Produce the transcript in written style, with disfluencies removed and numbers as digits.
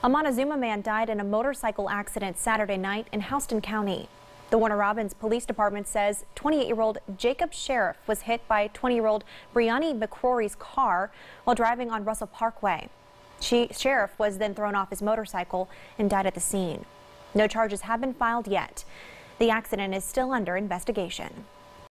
A Montezuma man died in a motorcycle accident Saturday night in Houston County. The Warner Robins Police Department says 28-year-old Jacob Sheriff was hit by 20-year-old Brianni McCrory's car while driving on Russell Parkway. Sheriff was then thrown off his motorcycle and died at the scene. No charges have been filed yet. The accident is still under investigation.